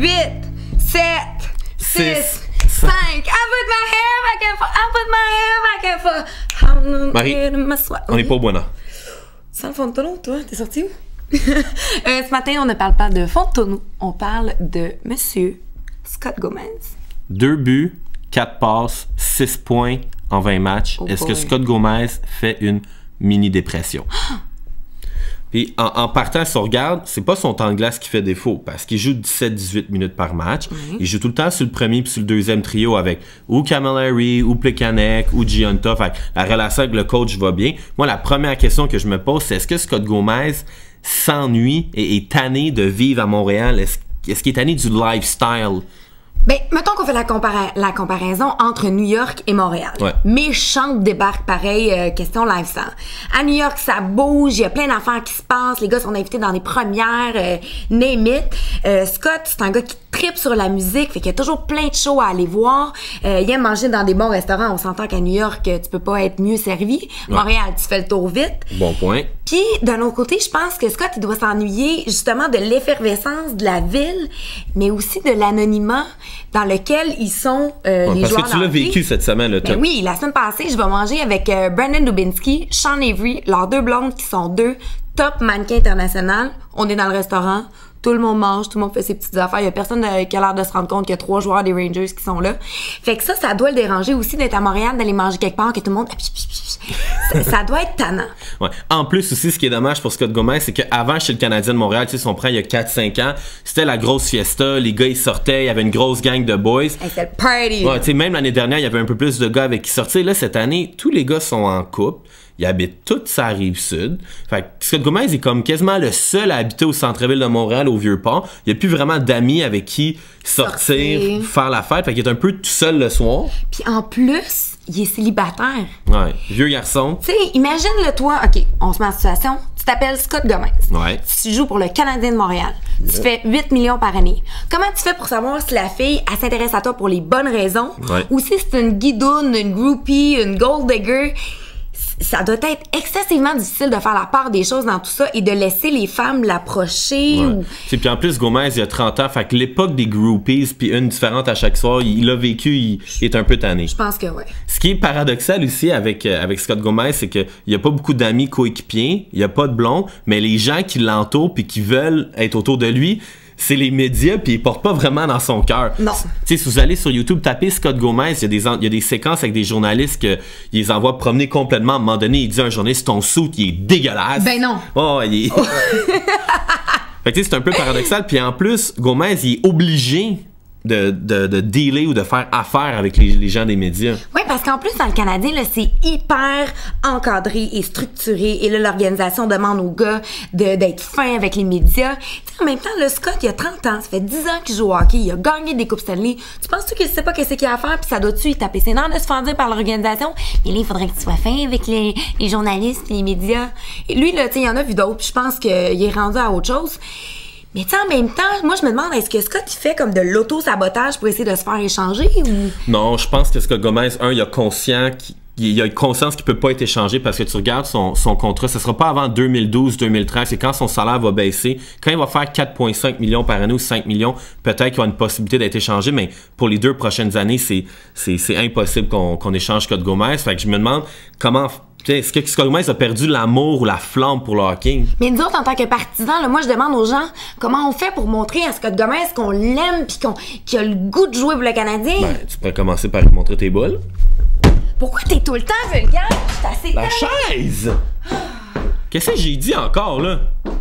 8, 7, 6, 5. I put my hair back and forth. I put my hair back and forth. Marie, on n'est pas au Buena. Sans le fond de tonneau, toi, t'es sorti où? Ce matin, on ne parle pas de fond de tonneau, on parle de Monsieur Scott Gomez. 2 buts, 4 passes, 6 points en 20 matchs. Est-ce que Scott Gomez fait une mini-dépression? Puis en partant, si on regarde, c'est pas son temps de glace qui fait défaut, parce qu'il joue 17-18 minutes par match. Il joue tout le temps sur le premier puis sur le deuxième trio avec ou Camilleri, ou Plekanec, ou Gionta. Fait que la relation avec le coach va bien. Moi, la première question que je me pose, c'est est-ce que Scott Gomez s'ennuie et est tanné de vivre à Montréal? Est-ce qu'il est tanné du lifestyle? Ben, mettons qu'on fait la comparaison entre New York et Montréal. Ouais. Méchante débarque pareil, question lifestyle. À New York, ça bouge, il y a plein d'affaires qui se passent, les gars sont invités dans les premières, name it. Scott, c'est un gars qui tripe sur la musique, fait qu'il y a toujours plein de shows à aller voir. Il aime manger dans des bons restaurants, on s'entend qu'à New York, tu peux pas être mieux servi. Ouais. Montréal, tu fais le tour vite. Bon point. Puis, d'un autre côté, je pense que Scott, il doit s'ennuyer justement de l'effervescence de la ville, mais aussi de l'anonymat dans lequel ils sont les joueurs. Parce que tu l'as vécu cette semaine, là. Ben oui, la semaine passée, je vais manger avec Brandon Dubinsky, Sean Avery, leurs 2 blondes qui sont 2 top mannequins internationaux. On est dans le restaurant. Tout le monde mange, tout le monde fait ses petites affaires. Il y a personne qui a l'air de se rendre compte qu'il y a 3 joueurs des Rangers qui sont là. Fait que ça doit le déranger aussi d'être à Montréal, d'aller manger quelque part, que tout le monde... ça doit être tannant. Ouais. En plus aussi, ce qui est dommage pour Scott Gomez, c'est qu'avant, chez le Canadien de Montréal, tu sais, son prêt il y a 4-5 ans, c'était la grosse fiesta, les gars ils sortaient, il y avait une grosse gang de boys. C'était le party! Ouais, tu sais, même l'année dernière, il y avait un peu plus de gars avec qui sortir. Là, cette année, tous les gars sont en couple. Ils habitent toute sa rive sud. Fait que Scott Gomez est comme quasiment le seul à habiter au centre-ville de Montréal, au Vieux-Port. Il n'y a plus vraiment d'amis avec qui sortir, faire la fête. Fait qu'il est un peu tout seul le soir. Puis en plus, il est célibataire. Ouais, vieux garçon. Tu sais, imagine-le toi, OK, on se met en situation, tu t'appelles Scott Gomez. Ouais. Tu joues pour le Canadien de Montréal. Tu fais 8 millions par année. Comment tu fais pour savoir si la fille, elle s'intéresse à toi pour les bonnes raisons? Ouais. Ou si c'est une guidoune, une groupie, une gold digger? Ça doit être excessivement difficile de faire la part des choses dans tout ça et de laisser les femmes l'approcher. Ouais. Ou... Puis en plus, Gomez, il a 30 ans, fait que l'époque des groupies, puis une différente à chaque soir, il l'a vécu, il est un peu tanné. Je pense que oui. Ce qui est paradoxal aussi avec Scott Gomez, c'est qu'il n'y a pas beaucoup d'amis coéquipiers, il n'y a pas de blonde, mais les gens qui l'entourent puis qui veulent être autour de lui, c'est les médias, puis ils portent pas vraiment dans son cœur. Non. Tu sais, si vous allez sur YouTube, tapez Scott Gomez, il y a des séquences avec des journalistes qu'ils les envoient promener complètement. À un moment donné, il dit à un journaliste, ton suit, il est dégueulasse. Ben non. Oh, il est... Fait que tu sais, c'est un peu paradoxal. Puis en plus, Gomez, il est obligé de dealer ou de faire affaire avec les gens des médias. Oui, parce qu'en plus, dans le Canadien, là, c'est hyper encadré et structuré. Et là, l'organisation demande aux gars d'être fins avec les médias. Tu sais, en même temps, le Scott, il a 30 ans, ça fait 10 ans qu'il joue au hockey, il a gagné des Coupes Stanley. Tu penses-tu qu'il sait pas qu'est-ce qu'il a à faire, puis ça doit-tu y taper ses nerfs de se faire dire par l'organisation? Mais là, il faudrait que tu sois fin avec les journalistes et les médias. Et lui, là, tu sais, il y en a vu d'autres, puis je pense qu'il est rendu à autre chose. Mais tu sais, en même temps, moi, je me demande, est-ce que Scott, il fait comme de l'auto-sabotage pour essayer de se faire échanger ou... Non, je pense que Scott Gomez, il a conscience qu'il peut pas être échangé parce que tu regardes son contrat, ce sera pas avant 2012-2013, c'est quand son salaire va baisser. Quand il va faire 4,5 millions par année ou 5 millions, peut-être qu'il y aura une possibilité d'être échangé, mais pour les 2 prochaines années, c'est impossible qu'on échange Scott Gomez. Fait que je me demande comment... Est-ce que Scott Gomez a perdu l'amour ou la flamme pour le hockey? Mais nous autres, en tant que partisans, là, moi, je demande aux gens comment on fait pour montrer à Scott Gomez qu'on l'aime pis qu'il a le goût de jouer pour le Canadien. Ben, tu pourrais commencer par lui montrer tes boules. Pourquoi t'es tout le temps vulgaire? La chaise! Qu'est-ce que j'ai dit encore, là?